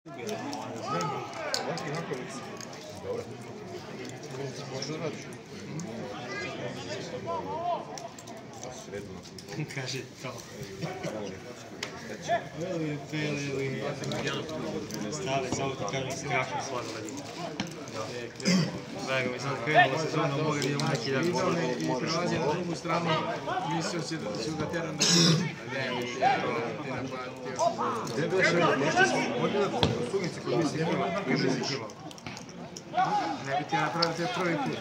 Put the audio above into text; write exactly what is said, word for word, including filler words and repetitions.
Kaže to. Ili peli ili stave za auto, kažem se kakvom sladu radimo. Vega, mi sam krenula sezona, mogli vidimo neki dan gola. I prelazi na drugu stranu, mislio si da ću ga teran da ne, mi je ti naplatio. Gde je bilo sve, nešto smo odljela po sugnici koju mi se imala, ne bi se imala. Ne bi ti napravio te prvi put.